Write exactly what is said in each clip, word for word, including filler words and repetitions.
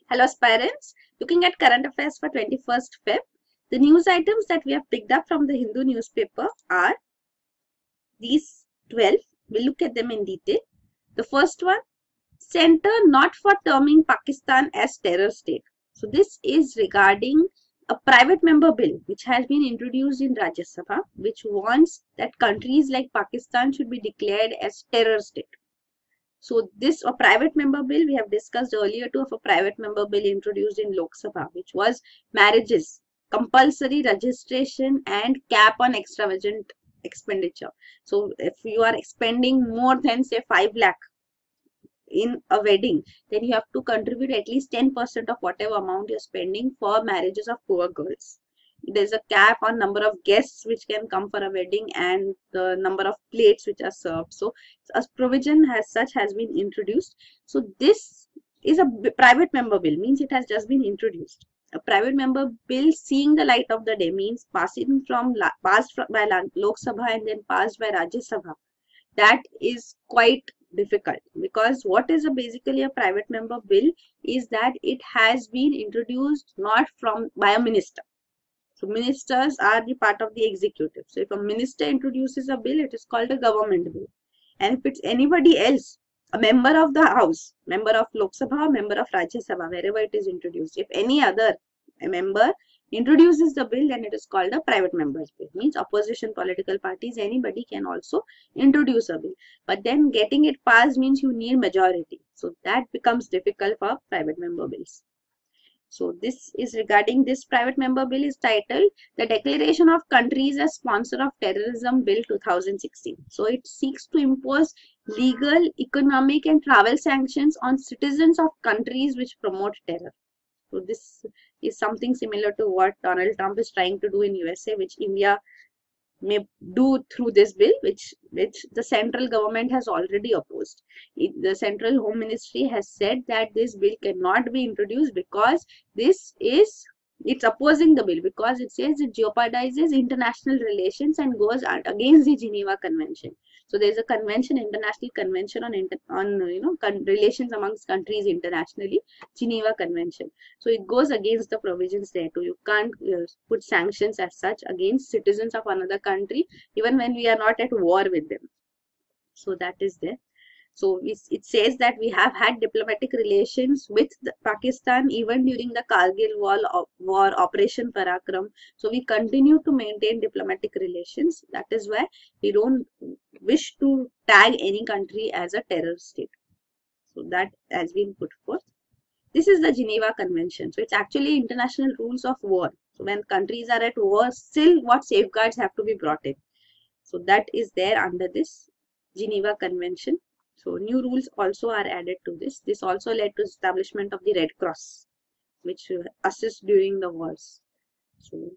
Hello aspirants, looking at current affairs for twenty-first February, the news items that we have picked up from the Hindu newspaper are these twelve. We'll look at them in detail. The first one, Center not for terming Pakistan as terror state. So this is regarding a private member bill which has been introduced in Rajya Sabha, which wants that countries like Pakistan should be declared as terror state. So this a private member bill we have discussed earlier too of a private member bill introduced in Lok Sabha, which was marriages, compulsory registration and cap on extravagant expenditure. So if you are expending more than say five lakh in a wedding, then you have to contribute at least ten percent of whatever amount you're spending for marriages of poor girls. There's a cap on number of guests which can come for a wedding and the number of plates which are served. So a provision as such has been introduced. So this is a private member bill, means it has just been introduced. A private member bill seeing the light of the day means passing from passed by Lok Sabha and then passed by Rajya Sabha. That is quite difficult, because what is a basically a private member bill is that it has been introduced not from by a minister. So ministers are the part of the executive. So if a minister introduces a bill, it is called a government bill. And if it's anybody else, a member of the house, member of Lok Sabha, member of Rajya Sabha, wherever it is introduced, if any other a member introduces the bill, then it is called a private member's bill. Means opposition political parties, anybody can also introduce a bill. But then getting it passed means you need majority. So that becomes difficult for private member bills. So this is regarding this private member bill is titled the Declaration of Countries as Sponsor of Terrorism Bill two thousand sixteen. So it seeks to impose legal, economic and travel sanctions on citizens of countries which promote terror. So this is something similar to what Donald Trump is trying to do in U S A, which India may do through this bill, which which the central government has already opposed. It, the Central Home Ministry has said that this bill cannot be introduced because this is it's opposing the bill because it says it jeopardizes international relations and goes against the Geneva Convention. So there is a convention, international convention on inter, on you know relations amongst countries internationally, Geneva Convention. So it goes against the provisions there too. You can't uh, put sanctions as such against citizens of another country, even when we are not at war with them. So that is there. So it says that we have had diplomatic relations with Pakistan even during the Kargil war, war Operation Parakram. So we continue to maintain diplomatic relations. That is why we don't wish to tag any country as a terror state. So that has been put forth. This is the Geneva Convention. So it's actually international rules of war. So when countries are at war, still what safeguards have to be brought in. So that is there under this Geneva Convention. So new rules also are added to this. This also led to establishment of the Red Cross, which assists during the wars. So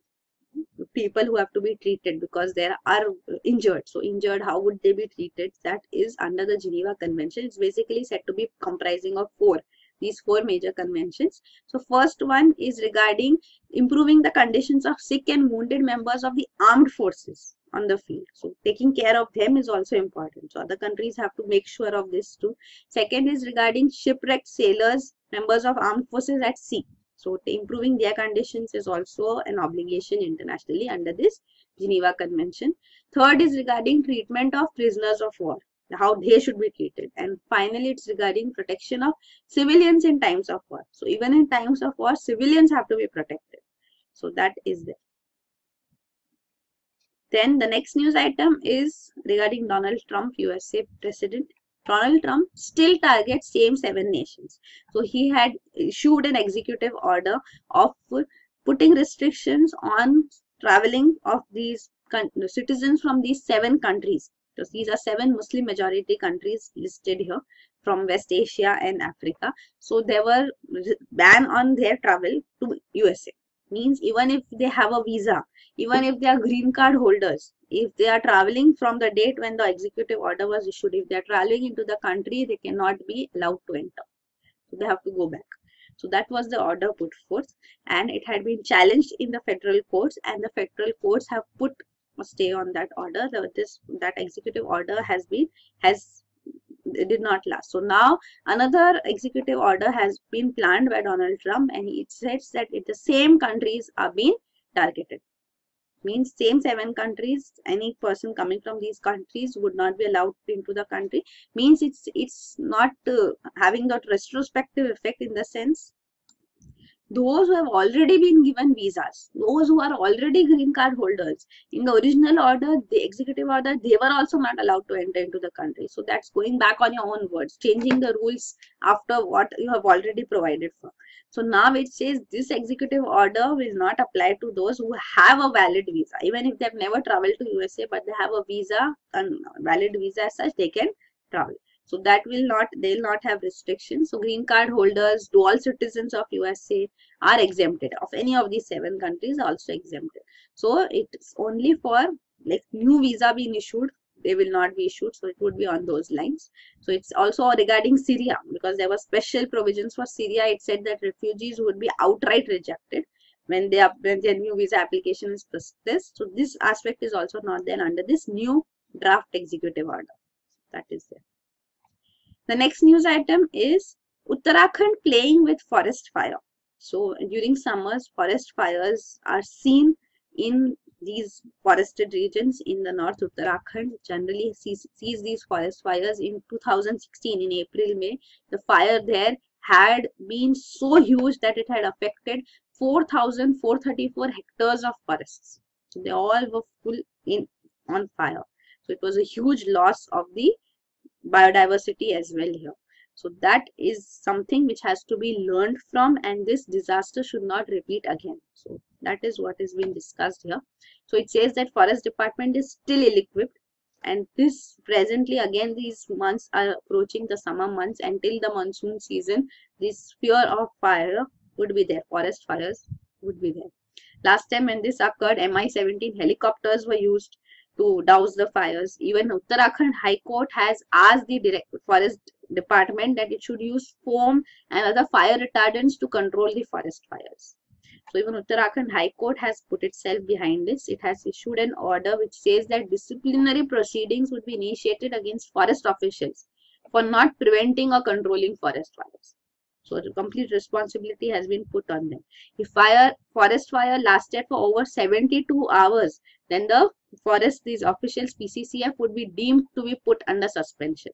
people who have to be treated because they are injured. So injured, how would they be treated? That is under the Geneva Convention. It's basically said to be comprising of four. These four major conventions. So first one is regarding improving the conditions of sick and wounded members of the armed forces on the field. So taking care of them is also important. So other countries have to make sure of this too. Second is regarding shipwrecked sailors, members of armed forces at sea. So improving their conditions is also an obligation internationally under this Geneva Convention. Third is regarding treatment of prisoners of war, how they should be treated. And finally, it's regarding protection of civilians in times of war. So even in times of war, civilians have to be protected. So that is there. Then the next news item is regarding Donald Trump, U S A President. Donald Trump still targets same seven nations. So he had issued an executive order of putting restrictions on traveling of these citizens from these seven countries. So these are seven Muslim majority countries listed here from West Asia and Africa. So there were ban on their travel to U S A. Means even if they have a visa, even if they are green card holders, if they are traveling from the date when the executive order was issued, if they are traveling into the country, they cannot be allowed to enter. So they have to go back. So that was the order put forth, and it had been challenged in the federal courts, and the federal courts have put a stay on that order. The, this that executive order has been has it did not last. So now another executive order has been planned by Donald Trump, and it says that it, the same countries are being targeted. Means same seven countries, any person coming from these countries would not be allowed into the country. Means it's it's not uh, having that retrospective effect, in the sense those who have already been given visas, those who are already green card holders, in the original order, the executive order, they were also not allowed to enter into the country. So that's going back on your own words, changing the rules after what you have already provided for. So now it says this executive order will not apply to those who have a valid visa, even if they've never traveled to U S A, but they have a visa, and valid visa as such, they can travel. So that will not, they will not have restrictions. So green card holders, dual citizens of U S A are exempted. Of any of these seven countries also exempted. So it's only for like new visa being issued, they will not be issued. So it would be on those lines. So it's also regarding Syria, because there were special provisions for Syria. It said that refugees would be outright rejected when they are, when their new visa application is processed. So this aspect is also not there under this new draft executive order. That is there. The next news item is Uttarakhand playing with forest fire. So during summers, forest fires are seen in these forested regions in the north. Uttarakhand generally sees, sees these forest fires. In two thousand sixteen, in April, May, the fire there had been so huge that it had affected four thousand four hundred thirty-four hectares of forests. So they all were full in on fire. So it was a huge loss of the biodiversity as well here. So that is something which has to be learned from, and this disaster should not repeat again. So that is what is being discussed here. So it says that forest department is still ill-equipped, and this presently, again, these months are approaching the summer months. Until the monsoon season, this fear of fire would be there, forest fires would be there. Last time when this occurred, M I seventeen helicopters were used to douse the fires. Even Uttarakhand High Court has asked the direct forest department that it should use foam and other fire retardants to control the forest fires. So even Uttarakhand High Court has put itself behind this. It has issued an order which says that disciplinary proceedings would be initiated against forest officials for not preventing or controlling forest fires. So the complete responsibility has been put on them. If fire, forest fire lasted for over seventy-two hours, then the forest, these officials, P C C F, would be deemed to be put under suspension.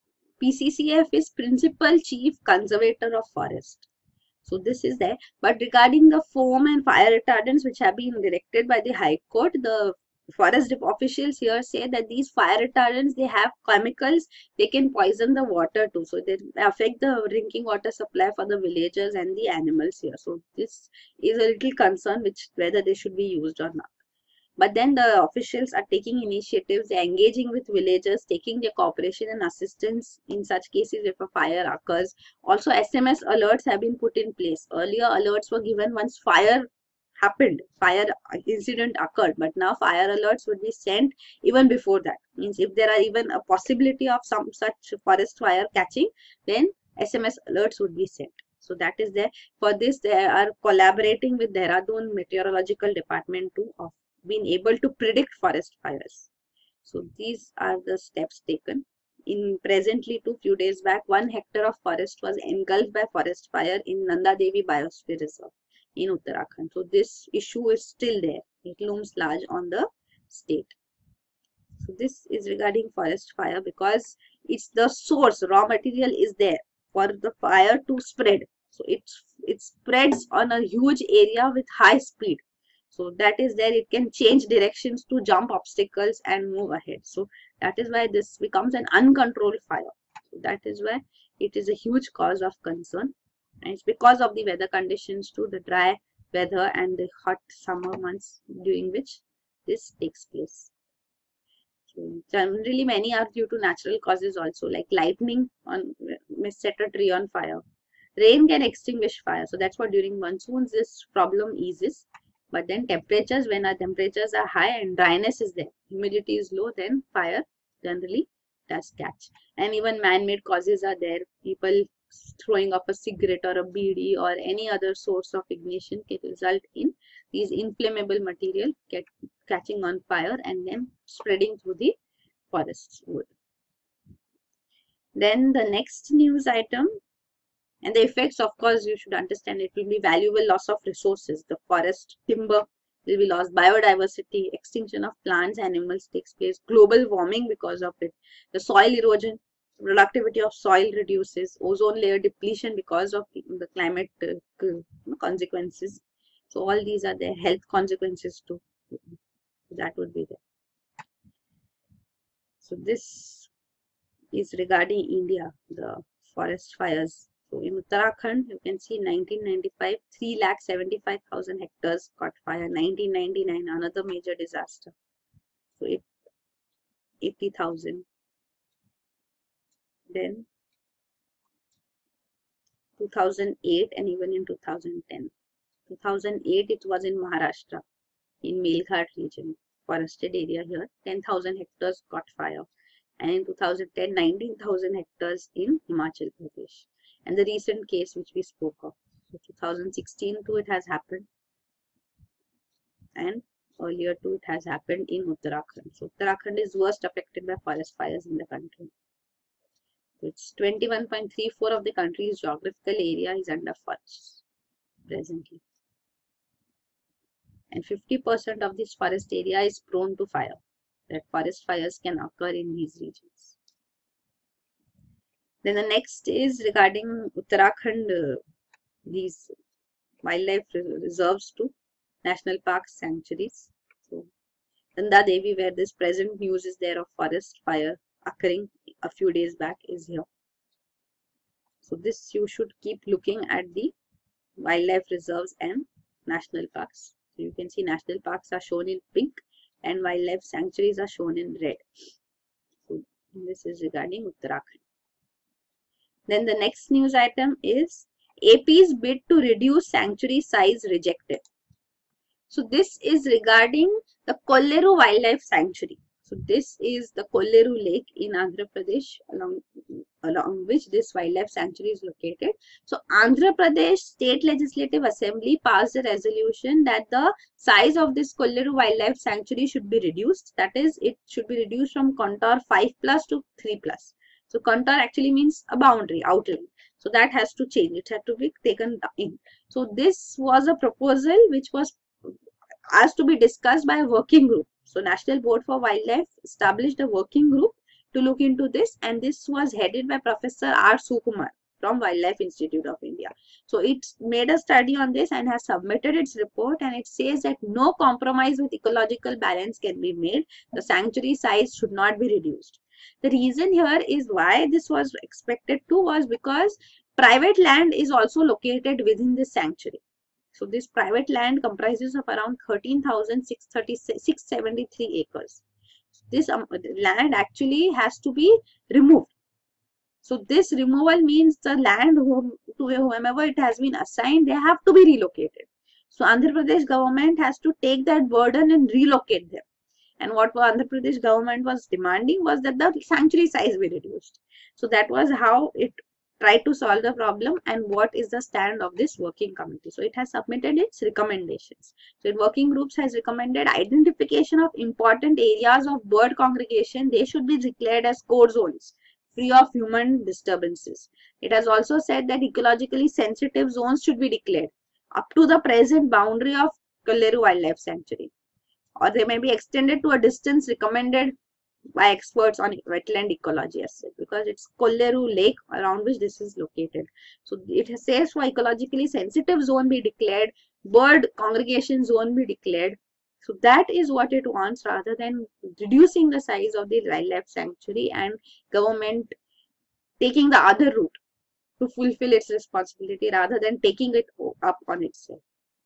P C C F is Principal Chief Conservator of Forest. So this is there. But regarding the foam and fire retardants which have been directed by the High Court, the forest officials here say that these fire retardants, they have chemicals, they can poison the water too. So they affect the drinking water supply for the villagers and the animals here. So this is a little concern which whether they should be used or not. But then the officials are taking initiatives, they're engaging with villagers, taking their cooperation and assistance in such cases if a fire occurs. Also, S M S alerts have been put in place. Earlier, alerts were given once fire happened, fire incident occurred, but now fire alerts would be sent even before that. Means if there are even a possibility of some such forest fire catching, then S M S alerts would be sent. So that is there. For this, they are collaborating with Dehradun Meteorological Department to of being able to predict forest fires. So these are the steps taken. In presently, two few days back, one hectare of forest was engulfed by forest fire in Nanda Devi Biosphere Reserve in Uttarakhand. So this issue is still there. It looms large on the state. So this is regarding forest fire because it's the source, raw material is there for the fire to spread. So it, it spreads on a huge area with high speed. So that is there, it can change directions to jump obstacles and move ahead. So that is why this becomes an uncontrolled fire. So that is why it is a huge cause of concern. And it's because of the weather conditions too, the dry weather and the hot summer months during which this takes place. So generally many are due to natural causes also, like lightning on may set a tree on fire. Rain can extinguish fire. So that's what during monsoons this problem eases. But then temperatures, when our temperatures are high and dryness is there, humidity is low, then fire generally does catch. And even man-made causes are there. People throwing up a cigarette or a beedi or any other source of ignition can result in these inflammable material get catching on fire and then spreading through the forest wood. Then the next news item, and the effects, of course, you should understand it will be valuable loss of resources. The forest timber will be lost, biodiversity, extinction of plants, animals takes place, global warming because of it, the soil erosion, productivity of soil reduces, ozone layer depletion because of the climate uh, consequences. So all these are the health consequences too. That would be there. So this is regarding India, the forest fires. So in Uttarakhand, you can see nineteen ninety-five, three lakh seventy-five thousand hectares caught fire. nineteen ninety-nine, another major disaster. So it, eighty thousand. Then two thousand eight and even in two thousand ten. two thousand eight, it was in Maharashtra, in Melghat region, forested area here. ten thousand hectares caught fire. And in two thousand ten, nineteen thousand hectares in Himachal Pradesh. And the recent case which we spoke of. So two thousand sixteen too, it has happened. And earlier too, it has happened in Uttarakhand. So Uttarakhand is worst affected by forest fires in the country. So it's twenty-one point three four of the country's geographical area is under forests presently. And fifty percent of this forest area is prone to fire. That forest fires can occur in these regions. Then the next is regarding Uttarakhand, uh, these wildlife reserves too, national parks, sanctuaries. So Nanda Devi, where this present news is there of forest fire occurring a few days back, is here. So this you should keep looking at the wildlife reserves and national parks. So you can see national parks are shown in pink and wildlife sanctuaries are shown in red. So this is regarding Uttarakhand. Then the next news item is A P's bid to reduce sanctuary size rejected. So this is regarding the Kolleru Wildlife Sanctuary. So this is the Kolleru Lake in Andhra Pradesh, along, along which this wildlife sanctuary is located. So Andhra Pradesh State Legislative Assembly passed a resolution that the size of this Kolleru Wildlife Sanctuary should be reduced. That is, it should be reduced from contour five plus to three plus. So contour actually means a boundary, outline. So that has to change. It had to be taken in. So this was a proposal which was asked to be discussed by a working group. So National Board for Wildlife established a working group to look into this, and this was headed by Professor R. Sukumar from Wildlife Institute of India. So it made a study on this and has submitted its report, and it says that no compromise with ecological balance can be made. The sanctuary size should not be reduced. The reason here is why this was expected to was because private land is also located within this sanctuary. So this private land comprises of around thirteen thousand six hundred seventy-three acres. This um, land actually has to be removed. So this removal means the land whom, to whomever it has been assigned, they have to be relocated. So Andhra Pradesh government has to take that burden and relocate them. And what Andhra Pradesh government was demanding was that the sanctuary size be reduced. So that was how it tried to solve the problem, and what is the stand of this working committee. So it has submitted its recommendations. So it working groups has recommended identification of important areas of bird congregation. They should be declared as core zones, free of human disturbances. It has also said that ecologically sensitive zones should be declared up to the present boundary of Kolleru Wildlife Sanctuary, or they may be extended to a distance recommended by experts on wetland ecology, as said, because it's Kolleru Lake around which this is located. So it says for ecologically sensitive zone be declared, bird congregation zone be declared. So that is what it wants, rather than reducing the size of the wildlife sanctuary and government taking the other route to fulfill its responsibility rather than taking it up on itself.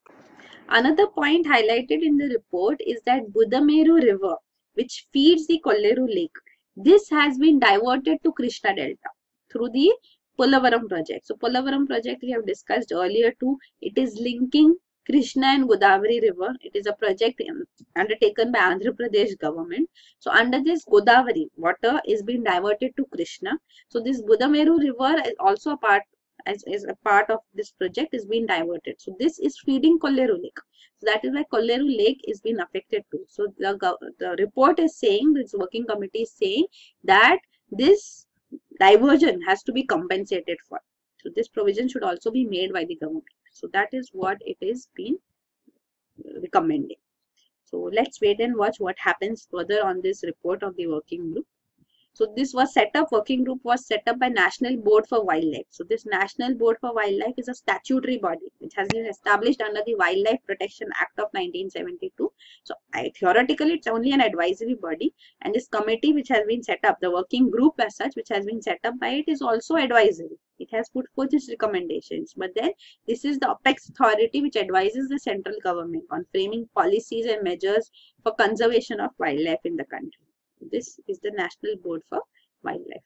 Another point highlighted in the report is that Budameru River, which feeds the Kolleru Lake, this has been diverted to Krishna Delta through the Polavaram project. So Polavaram project we have discussed earlier too. It is linking Krishna and Godavari River. It is a project undertaken by Andhra Pradesh government. So under this, Godavari water is being diverted to Krishna. So this Budameru River is also a part as, as a part of this project is being diverted. So this is feeding Kolleru Lake. So that is why Kolleru Lake is being affected too. So the, the report is saying, this working committee is saying that this diversion has to be compensated for. So this provision should also be made by the government. So that is what it is been recommending. So let's wait and watch what happens further on this report of the working group. So this was set up, working group was set up by National Board for Wildlife. So this National Board for Wildlife is a statutory body which has been established under the Wildlife Protection Act of nineteen seventy-two. So I, theoretically it's only an advisory body, and this committee which has been set up, the working group as such which has been set up by it, is also advisory. It has put forth its recommendations, but then this is the apex authority which advises the central government on framing policies and measures for conservation of wildlife in the country. This is the National Board for Wildlife.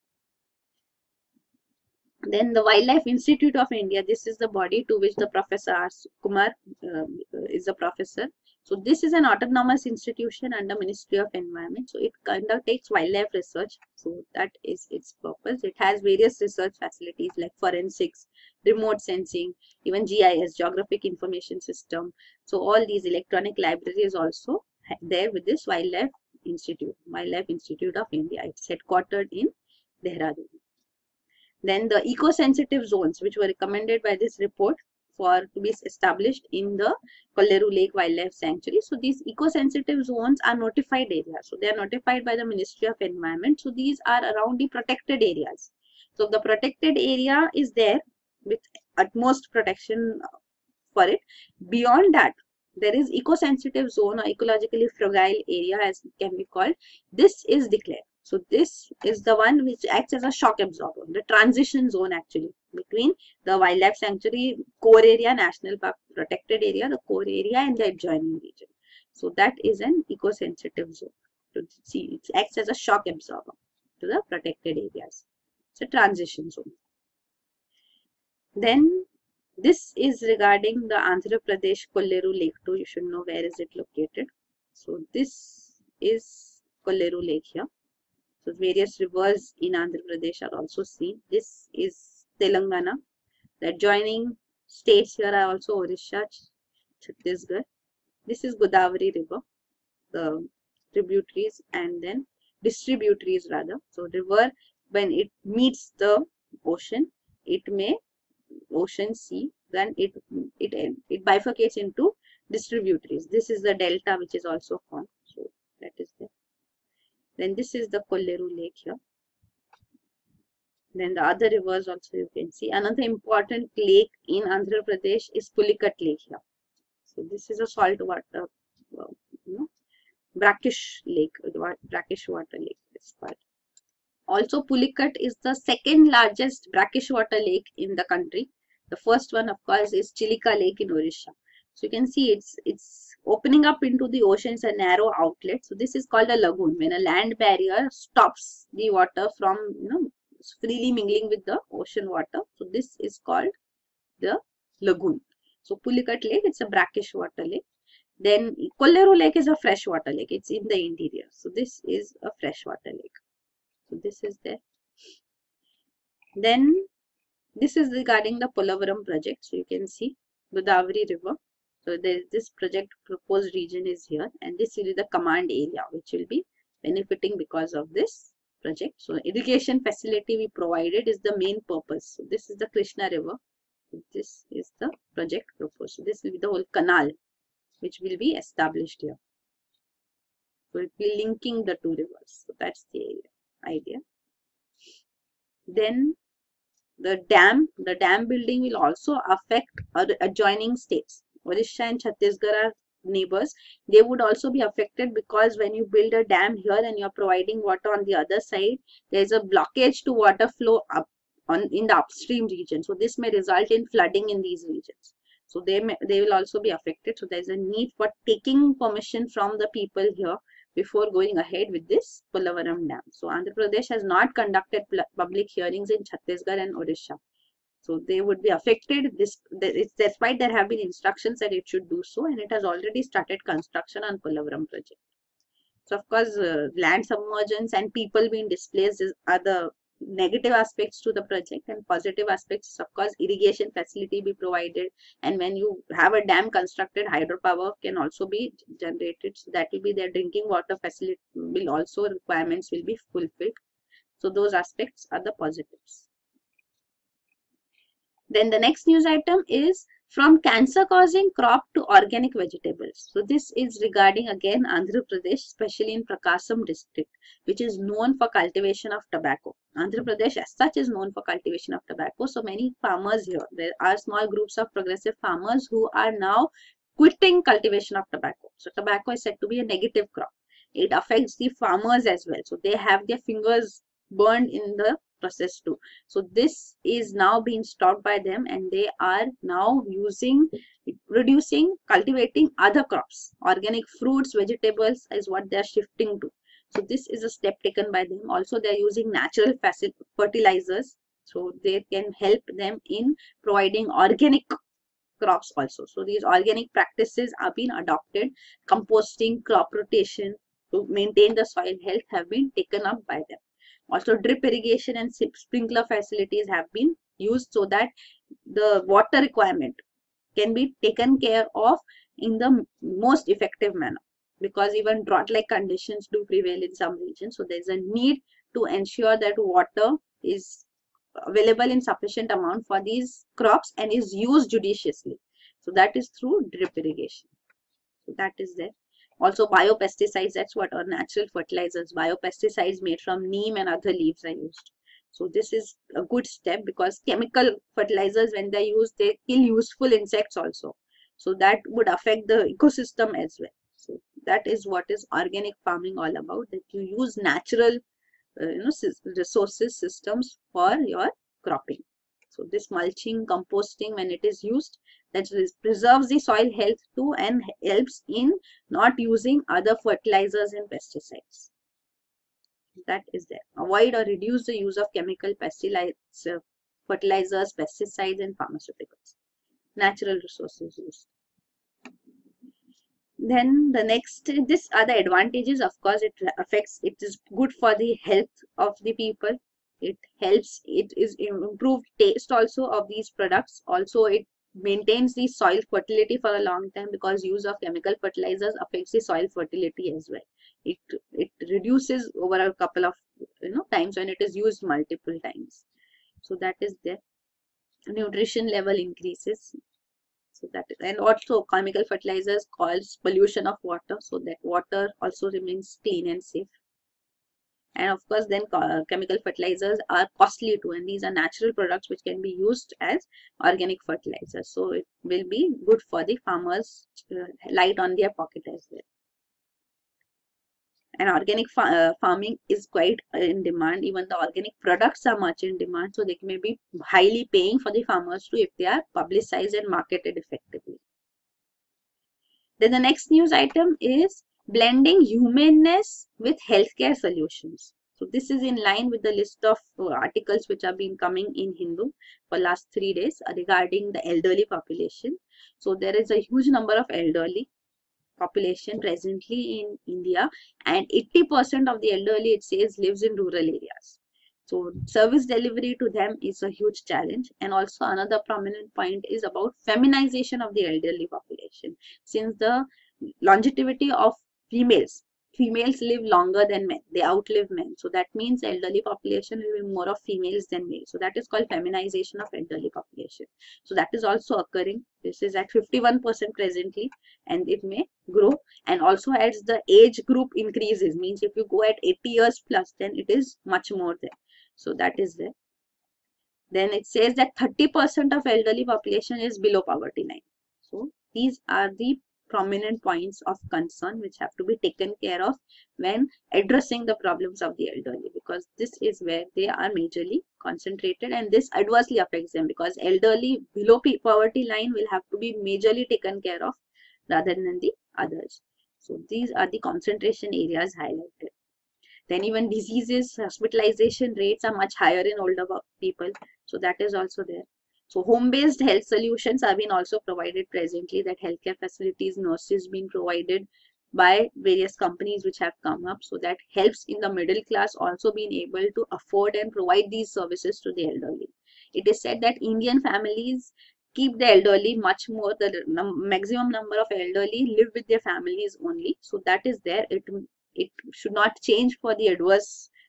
Then the Wildlife Institute of India, this is the body to which the Professor R. Kumar uh, is a professor. So this is an autonomous institution under Ministry of Environment. So it undertakes wildlife research. So that is its purpose. It has various research facilities like forensics, remote sensing, even G I S, Geographic Information System. So all these electronic libraries also there with this Wildlife Institute, Wildlife Institute of India. It's headquartered in Dehradun. Then the eco-sensitive zones which were recommended by this report for to be established in the Kolleru Lake Wildlife Sanctuary. So these eco-sensitive zones are notified areas. So they are notified by the Ministry of Environment. So these are around the protected areas. So the protected area is there with utmost protection for it. Beyond that, there is eco-sensitive zone or ecologically fragile area as it can be called. This is declared. So this is the one which acts as a shock absorber, the transition zone actually between the wildlife sanctuary core area, national park protected area, the core area and the adjoining region. So that is an eco-sensitive zone. So see, it acts as a shock absorber to the protected areas. It's a transition zone. Then this is regarding the Andhra Pradesh Kolleru Lake too. You should know where is it located. So this is Kolleru Lake here. So various rivers in Andhra Pradesh are also seen. This is Telangana. The adjoining states here are also Orissa, Chhattisgarh. This is Godavari River, the tributaries and then distributaries rather. So river, when it meets the ocean, it may ocean sea, then it it it bifurcates into distributaries. This is the delta which is also formed. So that is there. Then this is the Kolleru Lake here. Then the other rivers also you can see. Another important lake in Andhra Pradesh is Pulicat Lake here. So this is a salt water, well, you know, brackish lake, brackish water lake. This part. Also, Pulicat is the second largest brackish water lake in the country. The first one, of course, is Chilika Lake in Orissa. So you can see it's it's opening up into the ocean. It's a narrow outlet. So this is called a lagoon. When a land barrier stops the water from you know freely mingling with the ocean water. So this is called the lagoon. So Pulicat Lake, it's a brackish water lake. Then Kolleru Lake is a freshwater lake. It's in the interior. So this is a freshwater lake. So this is there. Then this is regarding the Polavaram project. So you can see Godavari River. So there is this project proposed region is here, and this is the command area which will be benefiting because of this project. So irrigation facility we provided is the main purpose. So this is the Krishna River. This is the project proposed. So this will be the whole canal which will be established here. So it will be linking the two rivers. So that's the idea. Then the dam, the dam building will also affect adjoining states. Orissa and Chhattisgarh are neighbors. They would also be affected because when you build a dam here and you're providing water on the other side, there's a blockage to water flow up on in the upstream region. So this may result in flooding in these regions. So they may, they will also be affected. So there's a need for taking permission from the people here before going ahead with this Polavaram Dam. So Andhra Pradesh has not conducted public hearings in Chhattisgarh and Orissa. So they would be affected. This, it's despite there have been instructions that it should do so, and it has already started construction on Polavaram project. So of course, uh, land submergence and people being displaced is, are the negative aspects to the project, and positive aspects, of course, irrigation facility be provided, and when you have a dam constructed, hydropower can also be generated. So that will be their drinking water facility will also requirements will be fulfilled. So those aspects are the positives. Then the next news item is from cancer causing crop to organic vegetables. So this is regarding again Andhra Pradesh, especially in Prakasam district, which is known for cultivation of tobacco. Andhra Pradesh as such is known for cultivation of tobacco. So many farmers here, there are small groups of progressive farmers who are now quitting cultivation of tobacco. So tobacco is said to be a negative crop. It affects the farmers as well. So they have their fingers burned in the process too. So this is now being stopped by them, and they are now using, reducing, cultivating other crops. Organic fruits, vegetables is what they are shifting to. So this is a step taken by them. Also, they are using natural fertilizers. So they can help them in providing organic crops also. So these organic practices are being adopted. Composting, crop rotation to maintain the soil health have been taken up by them. Also, drip irrigation and sprinkler facilities have been used so that the water requirement can be taken care of in the most effective manner, because even drought-like conditions do prevail in some regions. So there is a need to ensure that water is available in sufficient amount for these crops and is used judiciously. So that is through drip irrigation. So that is there. Also biopesticides, that's what, or natural fertilizers. Biopesticides made from neem and other leaves are used. So this is a good step, because chemical fertilizers, when they use, they kill useful insects also. So that would affect the ecosystem as well. So that is what is organic farming all about, that you use natural uh, you know, resources, systems for your cropping. So this mulching, composting, when it is used, that preserves the soil health too and helps in not using other fertilizers and pesticides. That is there. Avoid or reduce the use of chemical pesticides, uh, fertilizers, pesticides and pharmaceuticals. Natural resources used. Then the next, these are the advantages. Of course, it affects, it is good for the health of the people. It helps, it is improved taste also of these products. Also, it maintains the soil fertility for a long time, because use of chemical fertilizers affects the soil fertility as well. It it reduces over a couple of you know times when it is used multiple times. So that is there. Nutrition level increases. So that is, and also chemical fertilizers cause pollution of water, so that water also remains clean and safe. And of course, then uh, chemical fertilizers are costly too, and these are natural products which can be used as organic fertilizers. So it will be good for the farmers, uh, light on their pocket as well. And organic fa uh, farming is quite in demand. Even the organic products are much in demand, so they may be highly paying for the farmers too if they are publicized and marketed effectively. Then the next news item is blending humaneness with healthcare solutions. So this is in line with the list of uh, articles which have been coming in Hindu for last three days uh, regarding the elderly population. So there is a huge number of elderly population presently in India, and eighty percent of the elderly, it says, lives in rural areas. So service delivery to them is a huge challenge. And also another prominent point is about feminization of the elderly population. Since the longevity of females, females live longer than men, they outlive men. So that means elderly population will be more of females than males. So that is called feminization of elderly population. So that is also occurring. This is at fifty-one percent presently, and it may grow. And also as the age group increases, means if you go at eighty years plus, then it is much more there. So that is there. Then it says that thirty percent of elderly population is below poverty line. So these are the prominent points of concern which have to be taken care of when addressing the problems of the elderly, because this is where they are majorly concentrated, and this adversely affects them, because elderly below poverty line will have to be majorly taken care of rather than the others. So these are the concentration areas highlighted. Then even diseases, hospitalization rates are much higher in older people. So that is also there. So home-based health solutions are being also provided presently, that healthcare facilities, nurses being provided by various companies which have come up. So that helps in the middle class also being able to afford and provide these services to the elderly. It is said that Indian families keep the elderly much more, the num maximum number of elderly live with their families only. So that is there. It, it should not change for the adverse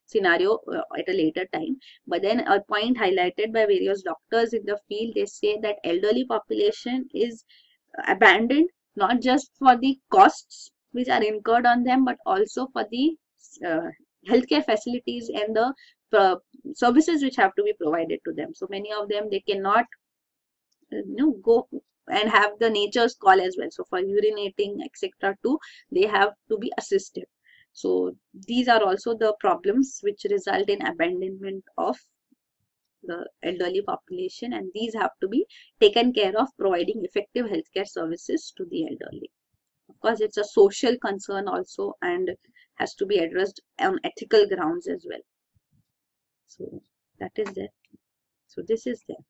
scenario uh, at a later time. But then a point highlighted by various doctors in the field, they say that elderly population is abandoned not just for the costs which are incurred on them, but also for the uh, healthcare facilities and the uh, services which have to be provided to them. So many of them, they cannot uh, you know go and have the nature's call as well. So for urinating, etc., too, they have to be assisted. So these are also the problems which result in abandonment of the elderly population, and these have to be taken care of, providing effective healthcare services to the elderly. Of course, it's a social concern also and has to be addressed on ethical grounds as well. So that is there. So this is there.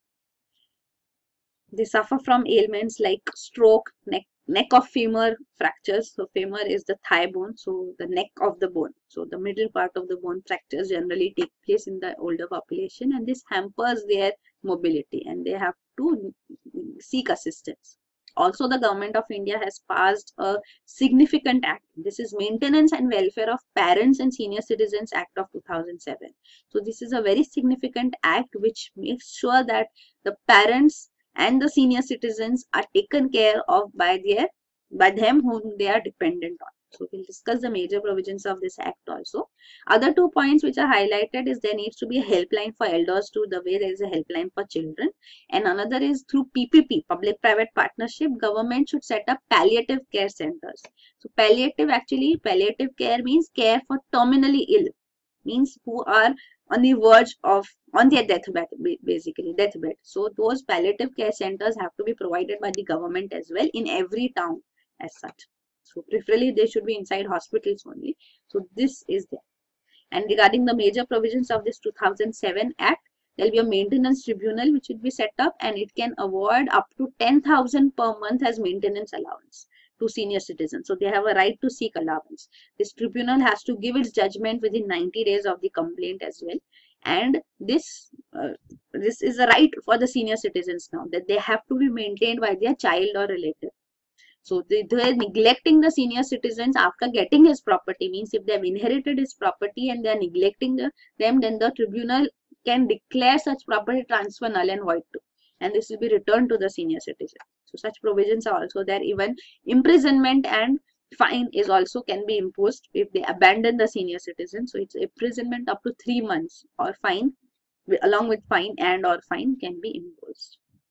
They suffer from ailments like stroke, neck, neck of femur fractures. So femur is the thigh bone, so the neck of the bone. So the middle part of the bone fractures generally take place in the older population, and this hampers their mobility and they have to seek assistance. Also, the government of India has passed a significant act. This is Maintenance and Welfare of Parents and Senior Citizens Act of two thousand seven. So this is a very significant act which makes sure that the parents and the senior citizens are taken care of by their by them whom they are dependent on. So we'll discuss the major provisions of this act also. Other two points which are highlighted is there needs to be a helpline for elders too, the way there is a helpline for children. And another is through P P P, public-private partnership, government should set up palliative care centers. So palliative, actually palliative care means care for terminally ill, means who are on the verge of on their deathbed, basically deathbed. So those palliative care centers have to be provided by the government as well in every town as such. So preferably they should be inside hospitals only. So this is there. And regarding the major provisions of this two thousand seven Act, there will be a maintenance tribunal which will be set up, and it can award up to ten thousand per month as maintenance allowance to senior citizens. So they have a right to seek allowance. This tribunal has to give its judgment within ninety days of the complaint as well. And this uh, this is a right for the senior citizens now, that they have to be maintained by their child or relative. So they, they are neglecting the senior citizens after getting his property, means if they have inherited his property and they are neglecting the, them, then the tribunal can declare such property transfer null and void too, and this will be returned to the senior citizen. So such provisions are also there. Even imprisonment and fine is also can be imposed if they abandon the senior citizen. So it's imprisonment up to three months or fine, along with fine and or fine can be imposed.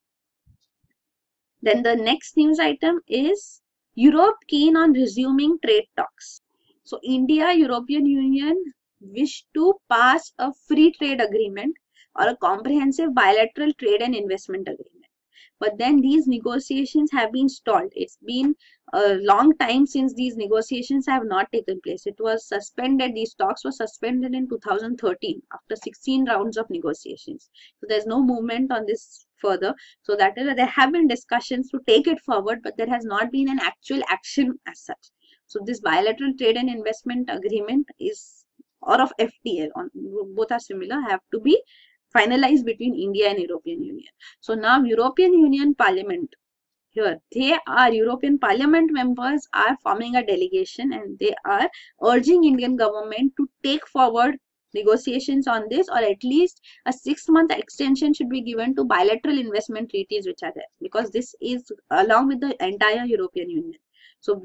Then the next news item is Europe keen on resuming trade talks. So India, European Union wish to pass a free trade agreement or a comprehensive bilateral trade and investment agreement. But then these negotiations have been stalled. It's been a long time since these negotiations have not taken place. It was suspended. These talks were suspended in two thousand thirteen after sixteen rounds of negotiations. So there's no movement on this further. So that is, there have been discussions to take it forward, but there has not been an actual action as such. So this bilateral trade and investment agreement is, or of F T A, on, both are similar, have to be finalized between India and European Union. So now European Union Parliament, here they are, European Parliament members are forming a delegation and they are urging Indian government to take forward negotiations on this, or at least a six month extension should be given to bilateral investment treaties which are there, because this is along with the entire European Union. So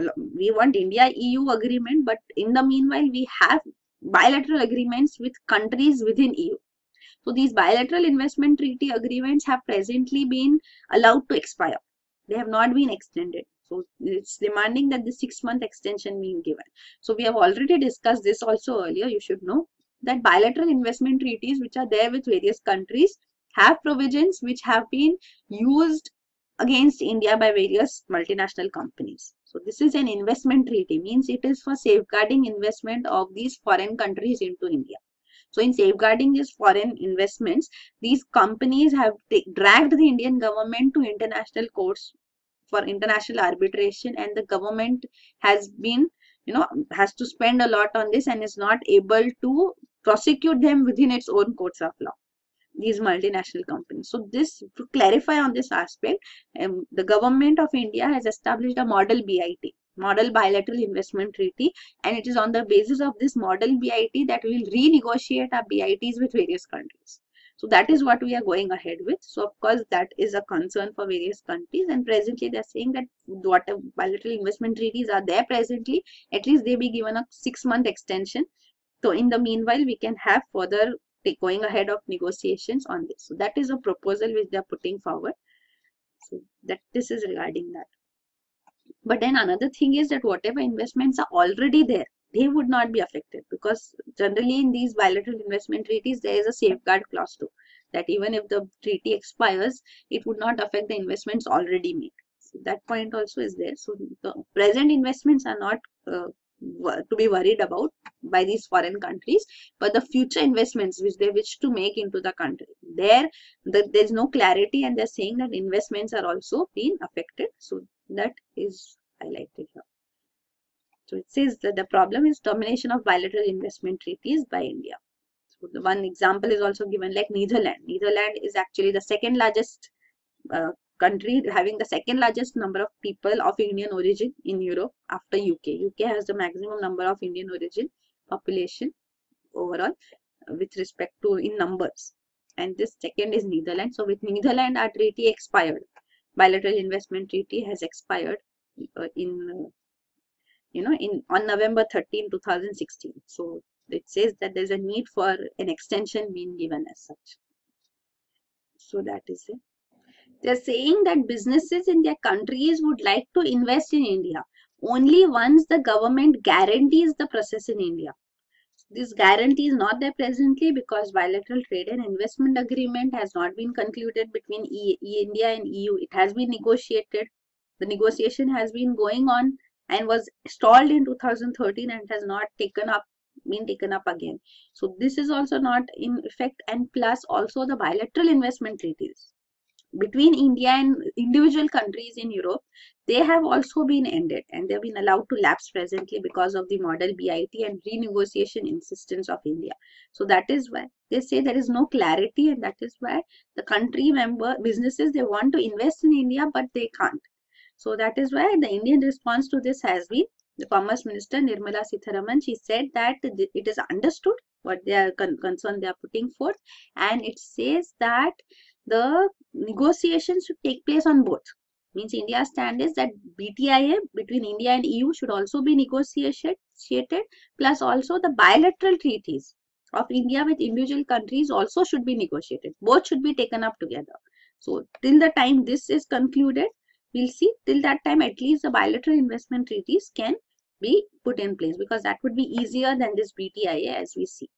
we want India E U agreement, but in the meanwhile we have bilateral agreements with countries within E U. So these bilateral investment treaty agreements have presently been allowed to expire. They have not been extended. So it's demanding that the six month extension be given. So we have already discussed this also earlier. You should know that bilateral investment treaties which are there with various countries have provisions which have been used against India by various multinational companies. So this is an investment treaty, means it is for safeguarding investment of these foreign countries into India. So in safeguarding these foreign investments, these companies have dragged the Indian government to international courts for international arbitration, and the government has been, you know, has to spend a lot on this and is not able to prosecute them within its own courts of law, these multinational companies. So this, to clarify on this aspect, um, the government of India has established a model B I T, model bilateral investment treaty, and it is on the basis of this model B I T that we will renegotiate our B I Ts with various countries. So that is what we are going ahead with. So of course that is a concern for various countries, and presently they are saying that whatever bilateral investment treaties are there presently, at least they be given a six month extension. So in the meanwhile, we can have further going ahead of negotiations on this. So that is a proposal which they are putting forward. So that this is regarding that. But then another thing is that whatever investments are already there, they would not be affected, because generally in these bilateral investment treaties, there is a safeguard clause too, that even if the treaty expires, it would not affect the investments already made. So that point also is there. So the present investments are not uh, to be worried about by these foreign countries, but the future investments which they wish to make into the country, there the, there is no clarity, and they're saying that investments are also being affected. So that is highlighted here. So it says that the problem is termination of bilateral investment treaties by India. So the one example is also given, like Netherlands. Netherlands is actually the second largest uh, country, having the second largest number of people of Indian origin in Europe after U K. U K has the maximum number of Indian origin population overall uh, with respect to in numbers. And this second is Netherlands. So with Netherlands, our treaty expired. Bilateral investment treaty has expired uh, in uh, you know in on November thirteenth two thousand sixteen. So it says that there's a need for an extension being given as such. So that is it. They're saying that businesses in their countries would like to invest in India only once the government guarantees the process in India. This guarantee is not there presently because bilateral trade and investment agreement has not been concluded between e e India and E U. It has been negotiated. The negotiation has been going on and was stalled in two thousand thirteen and has not taken up been taken up again. So this is also not in effect, and plus also the bilateral investment treaties between India and individual countries in Europe, they have also been ended, and they've been allowed to lapse presently because of the model B I T and renegotiation insistence of India. So that is why they say there is no clarity, and that is why the country member businesses, they want to invest in India, but they can't. So that is why the Indian response to this has been, the Commerce Minister Nirmala Sitharaman, she said that it is understood what they are con concern they are putting forth, and it says that the negotiations should take place on both. Means India's stand is that B T I A between India and E U should also be negotiated, plus also the bilateral treaties of India with individual countries also should be negotiated. Both should be taken up together. So till the time this is concluded, we'll see, till that time at least the bilateral investment treaties can be put in place, because that would be easier than this B T I A as we see.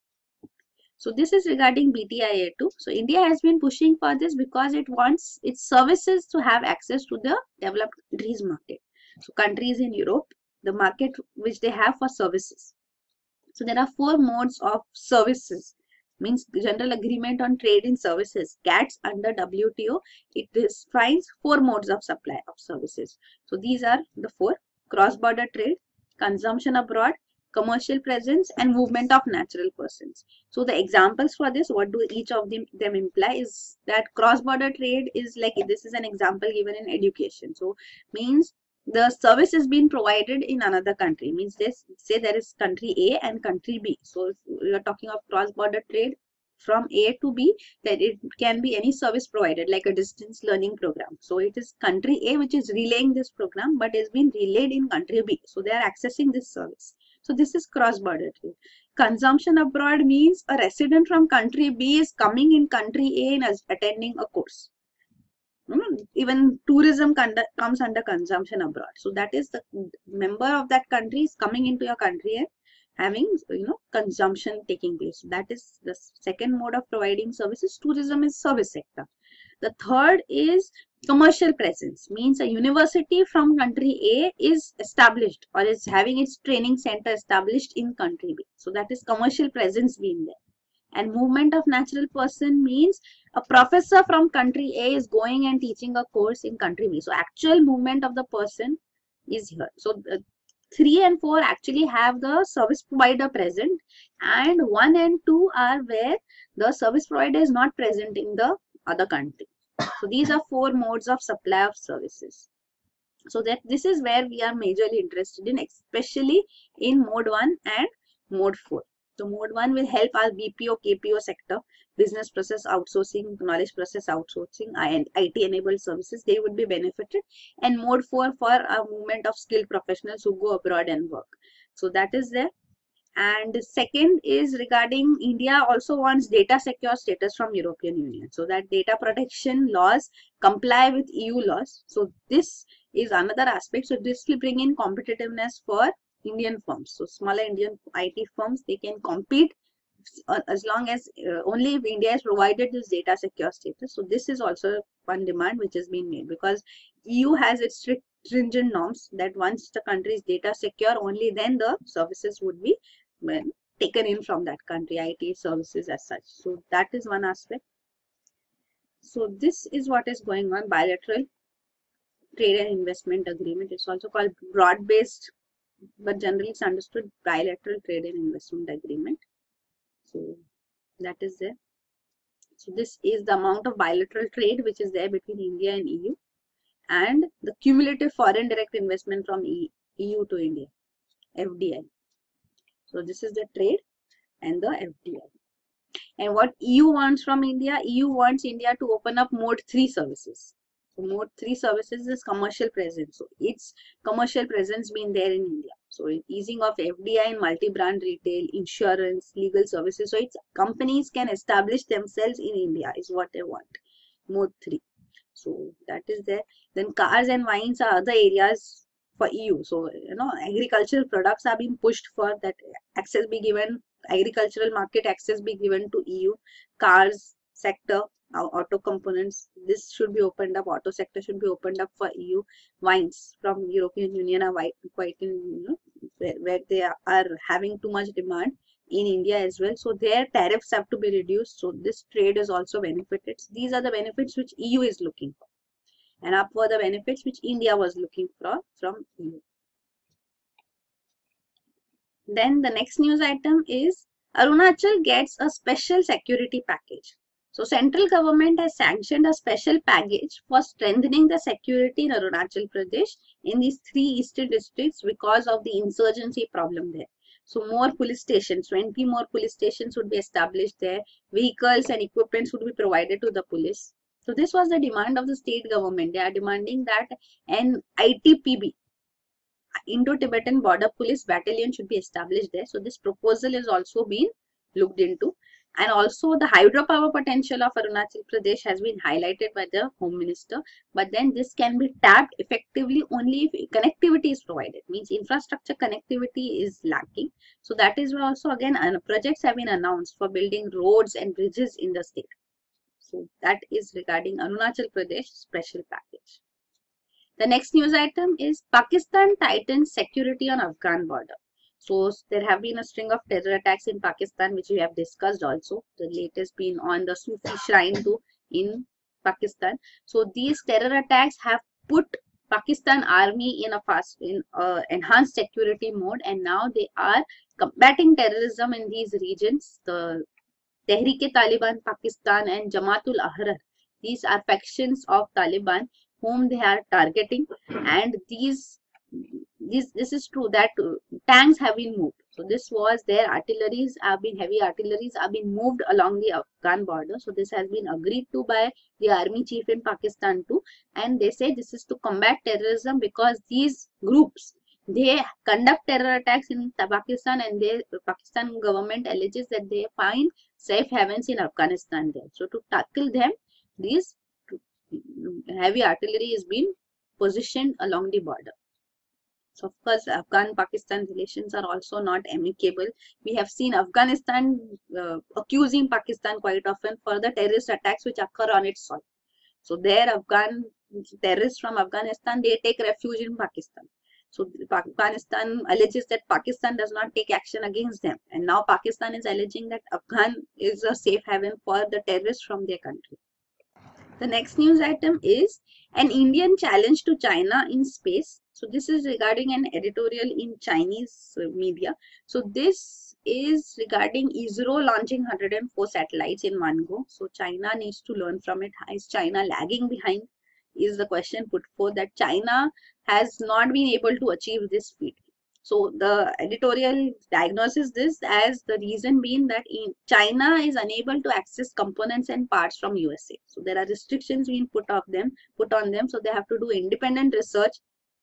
So this is regarding B T I A too. So India has been pushing for this because it wants its services to have access to the developed countries market. So countries in Europe, the market which they have for services. So there are four modes of services. Means General Agreement on Trade in Services, G A T S under W T O. It defines four modes of supply of services. So these are the four: cross-border trade, consumption abroad, commercial presence, and movement of natural persons. So the examples for this, what do each of them, them imply is that cross-border trade is like, this is an example given in education. So means the service is being provided in another country. Means this, say there is country A and country B. So if we are talking of cross-border trade from A to B, that it can be any service provided like a distance learning program. So it is country A which is relaying this program, but is being relayed in country B. So they are accessing this service. So this is cross-border trade. Consumption abroad means a resident from country B is coming in country A and is attending a course. Even tourism comes under consumption abroad. So that is the member of that country is coming into your country and having, you know, consumption taking place. So that is the second mode of providing services. Tourism is service sector. The third is commercial presence, means a university from country A is established or is having its training center established in country B. So that is commercial presence being there. And movement of natural person means a professor from country A is going and teaching a course in country B. So actual movement of the person is here. So uh, three and four actually have the service provider present, and one and two are where the service provider is not present in the other country. So these are four modes of supply of services. So that this is where we are majorly interested in, especially in mode one and mode four. So mode one will help our B P O, K P O sector, business process outsourcing, knowledge process outsourcing, and I T enabled services. They would be benefited. And mode four for a movement of skilled professionals who go abroad and work. So that is there. And second is regarding India also wants data secure status from European Union. So that data protection laws comply with E U laws. So this is another aspect. So this will bring in competitiveness for Indian firms. So smaller Indian I T firms, they can compete as long as uh, only if India has provided this data secure status. So this is also one demand which has been made, because E U has its strict stringent norms that once the country is data secure, only then the services would be well, taken in from that country, I T services as such. So that is one aspect. So this is what is going on, bilateral trade and investment agreement. It's also called broad-based, but generally it's understood bilateral trade and investment agreement. So that is there. So this is the amount of bilateral trade which is there between India and E U, and the cumulative foreign direct investment from E U to India, F D I. So this is the trade and the F D I. And what E U wants from India? E U wants India to open up mode three services. So mode three services is commercial presence. So its commercial presence been there in India. So easing of F D I in multi-brand retail, insurance, legal services. So its companies can establish themselves in India is what they want. Mode three. So that is there. Then cars and wines are other areas for E U. So, you know, agricultural products are being pushed for that access be given, agricultural market access be given to E U. Cars sector, auto components, this should be opened up. Auto sector should be opened up for E U. Wines from European Union are quite in, you know, where, where they are having too much demand in India as well. So their tariffs have to be reduced. So this trade is also benefited. These are the benefits which E U is looking for. And up were the benefits which India was looking for from E U. Then the next news item is Arunachal gets a special security package. So central government has sanctioned a special package for strengthening the security in Arunachal Pradesh in these three eastern districts because of the insurgency problem there. So more police stations, twenty more police stations would be established there. Vehicles and equipments would be provided to the police. So this was the demand of the state government. They are demanding that an I T P B, Indo-Tibetan Border Police Battalion, should be established there. So this proposal is also being looked into. And also the hydropower potential of Arunachal Pradesh has been highlighted by the Home Minister. But then this can be tapped effectively only if connectivity is provided. Means infrastructure connectivity is lacking. So that is why also again projects have been announced for building roads and bridges in the state. So that is regarding Arunachal Pradesh special package. The next news item is Pakistan tightens security on Afghan border. So there have been a string of terror attacks in Pakistan, which we have discussed also. The latest being on the Sufi shrine too in Pakistan. So these terror attacks have put Pakistan army in a fast, in uh, enhanced security mode, and now they are combating terrorism in these regions. The Tehreek-e-Taliban Pakistan and Jamaatul Ahrar, these are factions of Taliban whom they are targeting, and these this this is true that uh, tanks have been moved. So this was their artilleries have been heavy artilleries have been moved along the Afghan border. So this has been agreed to by the army chief in Pakistan too, and they say this is to combat terrorism because these groups, they conduct terror attacks in Pakistan, and they Pakistan government alleges that they find safe havens in Afghanistan there. So to tackle them, these heavy artillery is being positioned along the border. So of course, Afghan-Pakistan relations are also not amicable. We have seen Afghanistan uh, accusing Pakistan quite often for the terrorist attacks which occur on its soil. So there, Afghan terrorists from Afghanistan, they take refuge in Pakistan. So Afghanistan alleges that Pakistan does not take action against them, and now Pakistan is alleging that Afghan is a safe haven for the terrorists from their country. The next news item is an Indian challenge to China in space. So this is regarding an editorial in Chinese media. So this is regarding ISRO launching one hundred four satellites in one go. So China needs to learn from it. Is China lagging behind is the question put forth, that China has not been able to achieve this feat. So the editorial diagnoses this as the reason being that in China is unable to access components and parts from U S A. So there are restrictions being put of them, put on them. So they have to do independent research,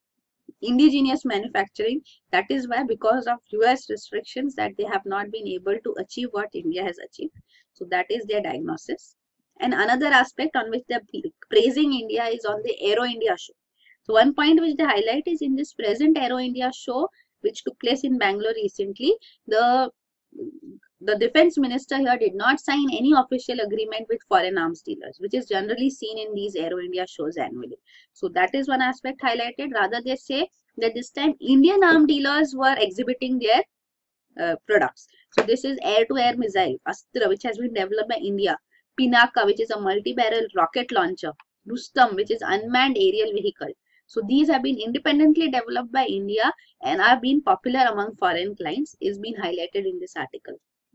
indigenous manufacturing. That is why, because of U S restrictions, that they have not been able to achieve what India has achieved. So that is their diagnosis. And another aspect on which they are praising India is on the Aero India show. So one point which they highlight is in this present Aero India show, which took place in Bangalore recently, the the defense minister here did not sign any official agreement with foreign arms dealers, which is generally seen in these Aero India shows annually. So that is one aspect highlighted. Rather, they say that this time Indian arm dealers were exhibiting their uh, products. So this is air-to-air missile, Astra, which has been developed by India, Pinaka, which is a multi-barrel rocket launcher, Rustam, which is unmanned aerial vehicle. So these have been independently developed by India and are being popular among foreign clients, is being highlighted in this article.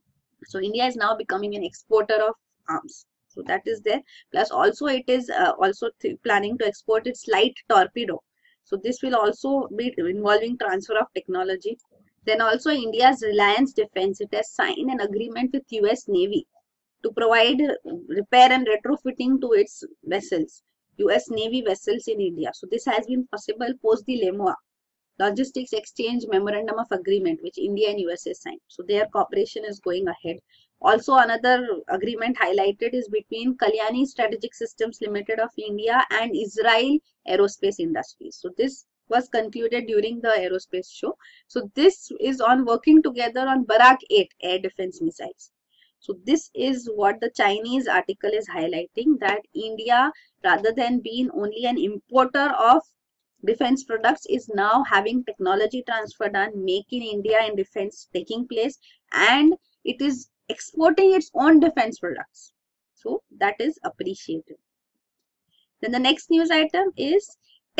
So India is now becoming an exporter of arms. So that is there. Plus also it is uh, also planning to export its light torpedo. So this will also be involving transfer of technology. Then also India's Reliance Defense, it has signed an agreement with U S Navy to provide repair and retrofitting to its vessels, U S Navy vessels in India. So this has been possible post the LEMUA, Logistics Exchange Memorandum of Agreement, which India and U S A signed. So their cooperation is going ahead. Also another agreement highlighted is between Kalyani Strategic Systems Limited of India and Israel Aerospace Industries. So this was concluded during the aerospace show. So this is on working together on Barak eight air defense missiles. So this is what the Chinese article is highlighting, that India, rather than being only an importer of defense products, is now having technology transfer done, make in India and defense taking place, and it is exporting its own defense products. So that is appreciated. Then the next news item is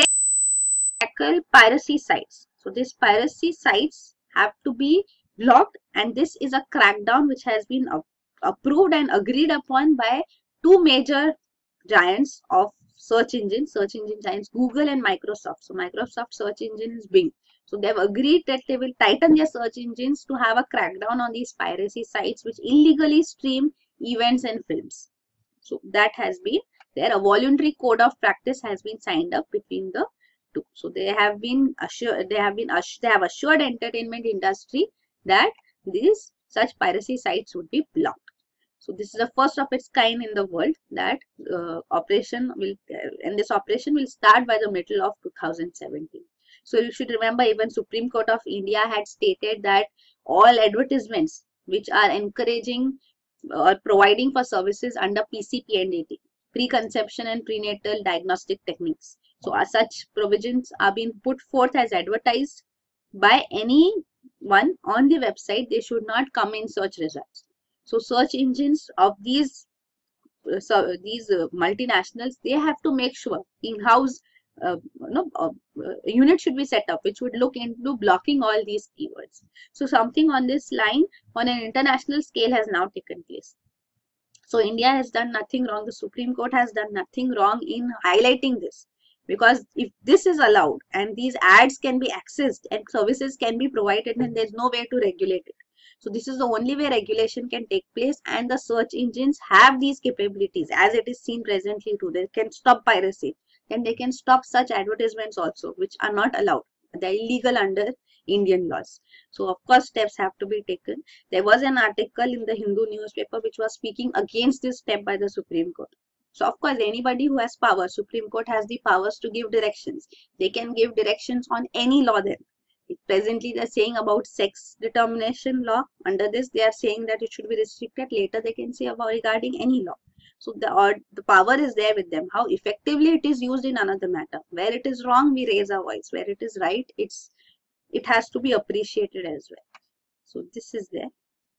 tackle piracy sites. So these piracy sites have to be blocked, and this is a crackdown which has been approved and agreed upon by two major giants of search engine, search engine giants, Google and Microsoft. So Microsoft search engine is Bing. So they have agreed that they will tighten their search engines to have a crackdown on these piracy sites which illegally stream events and films. So that has been there. A voluntary code of practice has been signed up between the two. So they have been assured, they have been assured, they have assured entertainment industry that these such piracy sites would be blocked. So this is the first of its kind in the world, that uh, operation will, uh, and this operation will start by the middle of two thousand seventeen. So you should remember, even Supreme Court of India had stated that all advertisements which are encouraging or providing for services under P C P and A T, preconception and prenatal diagnostic techniques. So as such provisions are being put forth as advertised by anyone on the website, they should not come in search results. So search engines of these uh, so these uh, multinationals, they have to make sure in-house uh, no, uh, uh, unit should be set up which would look into blocking all these keywords. So something on this line on an international scale has now taken place. So India has done nothing wrong. The Supreme Court has done nothing wrong in highlighting this, because if this is allowed and these ads can be accessed and services can be provided, then there's no way to regulate it. So this is the only way regulation can take place, and the search engines have these capabilities as it is seen presently too. They can stop piracy, and they can stop such advertisements also which are not allowed. They're illegal under Indian laws. So of course steps have to be taken. There was an article in the Hindu newspaper which was speaking against this step by the Supreme Court. So of course anybody who has power, Supreme Court has the powers to give directions. They can give directions on any law then. Presently they are saying about sex determination law. Under this they are saying that it should be restricted. Later they can say about regarding any law. So the, or the power is there with them. How effectively it is used in another matter. Where it is wrong, we raise our voice. Where it is right, it's it has to be appreciated as well. So this is there.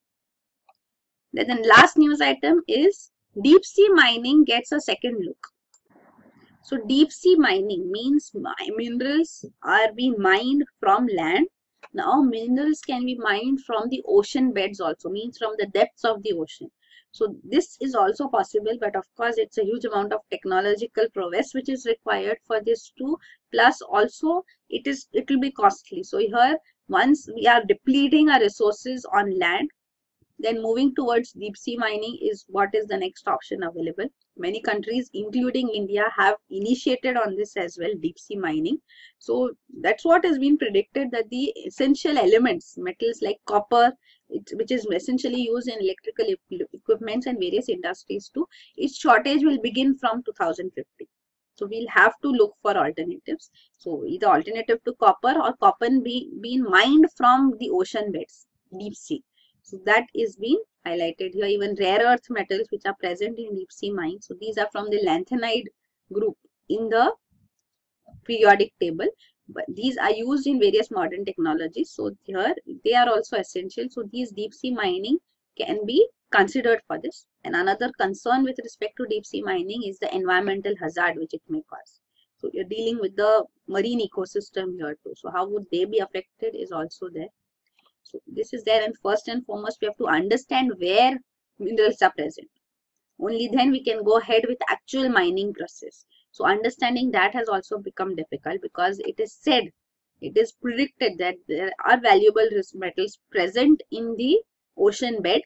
Then the last news item is deep sea mining gets a second look. So deep sea mining means minerals are being mined from land. Now minerals can be mined from the ocean beds also, means from the depths of the ocean. So this is also possible, but of course it's a huge amount of technological prowess which is required for this too. Plus also it is it will be costly. So here, once we are depleting our resources on land, then moving towards deep sea mining is what is the next option available. Many countries, including India, have initiated on this as well, deep sea mining. So that's what has been predicted, that the essential elements, metals like copper, it, which is essentially used in electrical equipments and various industries too, its shortage will begin from two thousand fifty. So we'll have to look for alternatives. So either alternative to copper, or copper be, being mined from the ocean beds, deep sea. So that is being highlighted here. Even rare earth metals which are present in deep sea mines. So these are from the lanthanide group in the periodic table. But these are used in various modern technologies. So here they are also essential. So these deep sea mining can be considered for this. And another concern with respect to deep sea mining is the environmental hazard which it may cause. So you're dealing with the marine ecosystem here too. So how would they be affected is also there. So this is there, and first and foremost we have to understand where minerals are present. Only then we can go ahead with actual mining process. So understanding that has also become difficult, because it is said, it is predicted that there are valuable metals present in the ocean bed,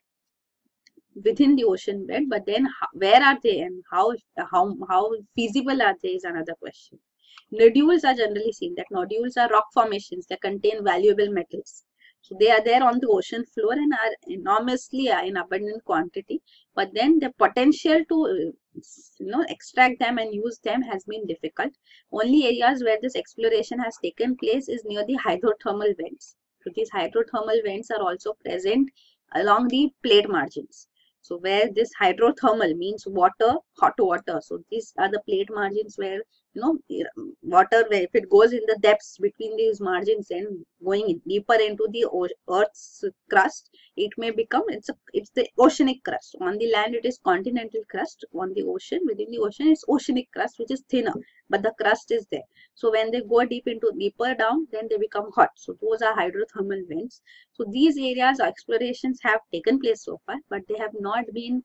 within the ocean bed, but then where are they and how how how feasible are they is another question. Nodules are generally seen, that nodules are rock formations that contain valuable metals. So they are there on the ocean floor and are enormously uh, in abundant quantity, but then the potential to uh, you know extract them and use them has been difficult. Only areas where this exploration has taken place is near the hydrothermal vents. So these hydrothermal vents are also present along the plate margins. So where this hydrothermal means water, hot water. So these are the plate margins where you know water, where if it goes in the depths between these margins and going deeper into the earth's crust, it may become, it's a it's the oceanic crust. On the land it is continental crust, on the ocean, within the ocean it's oceanic crust, which is thinner, but the crust is there. So when they go deep into deeper down, then they become hot. So those are hydrothermal vents. So these areas explorations have taken place so far, but they have not been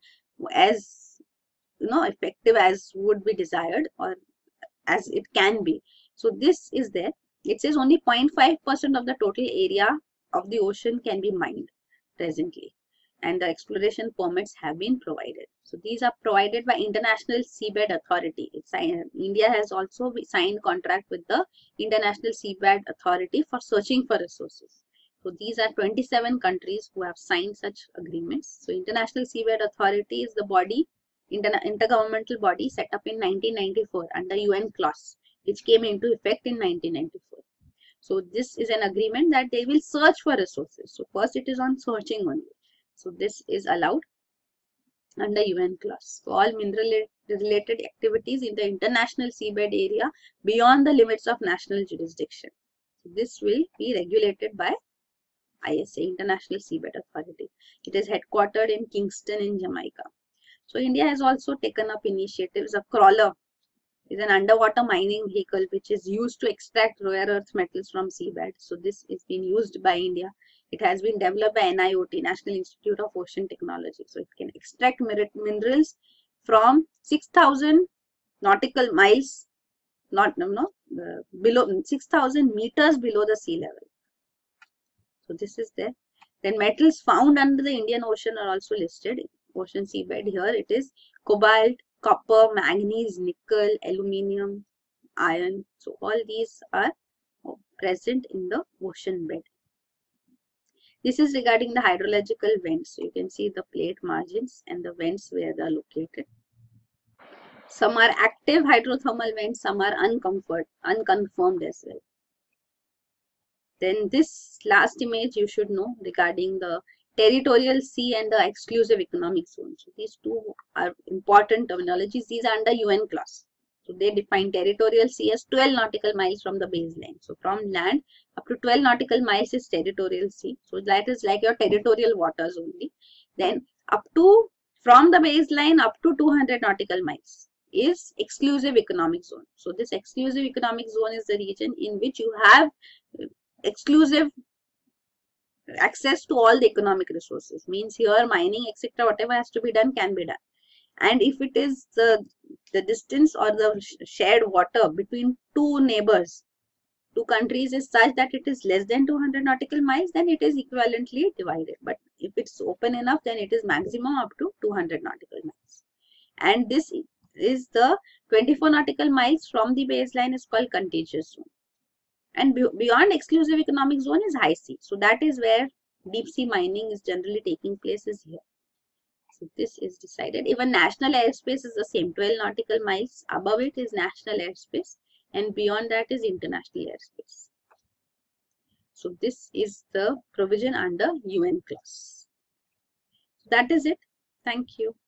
as you know effective as would be desired, or as it can be. So this is there. It says only zero point five percent of the total area of the ocean can be mined presently, and the exploration permits have been provided. So these are provided by International Seabed Authority. It's, India has also signed contract with the International Seabed Authority for searching for resources. So these are twenty-seven countries who have signed such agreements. So International Seabed Authority is the body, inter intergovernmental body set up in nineteen ninety-four under U N clause, which came into effect in nineteen ninety-four. So this is an agreement that they will search for resources. So first it is on searching only. So this is allowed under U N clause. So all mineral related activities in the international seabed area beyond the limits of national jurisdiction. So this will be regulated by I S A, International Seabed Authority. It is headquartered in Kingston in Jamaica. So India has also taken up initiatives. A crawler is an underwater mining vehicle which is used to extract rare earth metals from seabed. So this is being used by India. It has been developed by N I O T, National Institute of Ocean Technology. So it can extract minerals from six thousand nautical miles, not no, no uh, below six thousand meters below the sea level. So this is there. Then metals found under the Indian Ocean are also listed. Ocean seabed, here it is cobalt, copper, manganese, nickel, aluminium, iron. So all these are present in the ocean bed. This is regarding the hydrological vents. So you can see the plate margins and the vents where they are located. Some are active hydrothermal vents, some are unconfirmed, unconfirmed as well. Then this last image you should know regarding the territorial sea and the exclusive economic zone. So these two are important terminologies. These are under U N clause. So they define territorial sea as twelve nautical miles from the baseline. So from land up to twelve nautical miles is territorial sea. So that is like your territorial waters only. Then up to, from the baseline up to two hundred nautical miles is exclusive economic zone. So this exclusive economic zone is the region in which you have exclusive access to all the economic resources. Means here mining, et cetera, whatever has to be done can be done. And if it is the, the distance or the shared water between two neighbors, two countries is such that it is less than two hundred nautical miles, then it is equivalently divided. But if it's open enough, then it is maximum up to two hundred nautical miles. And this is the twenty-four nautical miles from the baseline is called contiguous zone. And beyond exclusive economic zone is high sea. So that is where deep sea mining is generally taking place is here. So this is decided. Even national airspace is the same, twelve nautical miles. Above it is national airspace and beyond that is international airspace. So this is the provision under U N clause. That is it. Thank you.